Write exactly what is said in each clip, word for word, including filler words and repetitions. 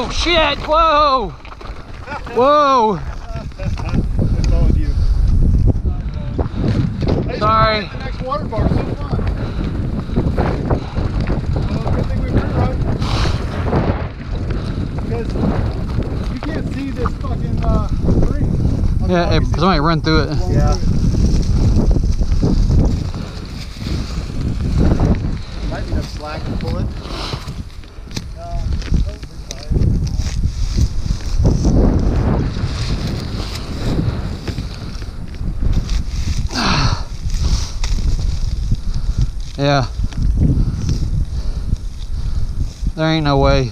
Oh shit! Whoa! Whoa! It's all you. Sorry. The next water bar is so fun. Well, good thing we pre-run. Because you can't see this fucking uh, tree. Yeah, it, somebody run through it. Yeah. Might be enough slack to pull it. Uh, Yeah. There ain't no way.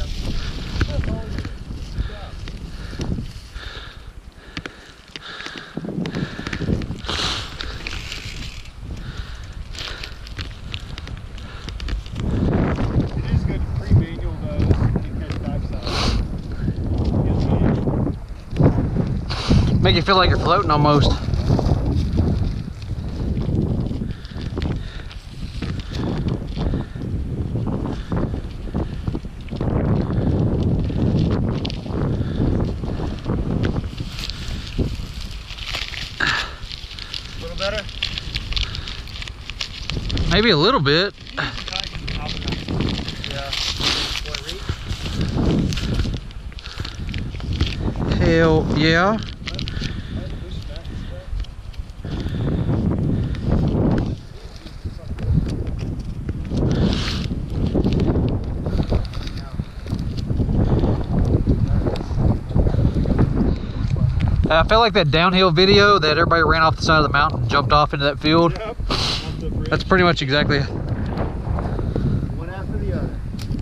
Make you feel like you're floating almost. A little better? Maybe a little bit. Hell yeah. I felt like that downhill video that everybody ran off the side of the mountain and jumped off into that field. Yep. That's pretty much exactly. One after the other.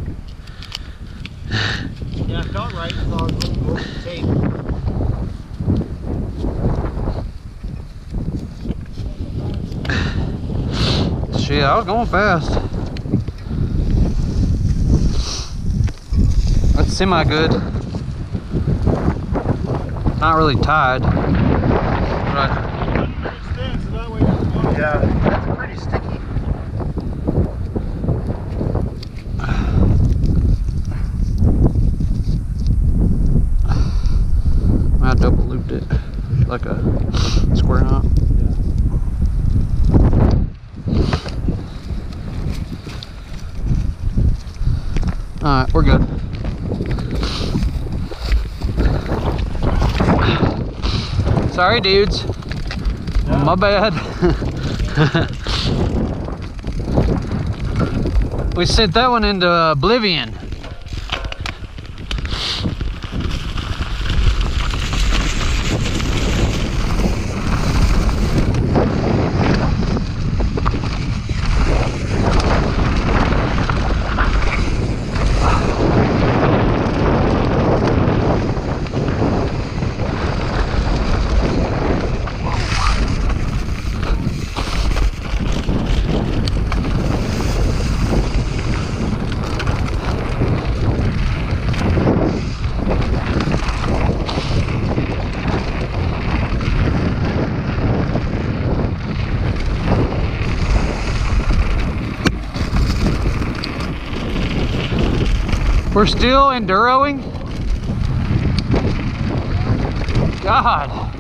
Yeah, I felt right. I thought I was looking over the tape. Shit, I was going fast. That's semi good. Not really tied. Right. Yeah, that's pretty sticky. I double looped it like a square knot. All right, we're good. Sorry, dudes. No. My bad. We sent that one into oblivion. We're still enduroing? God.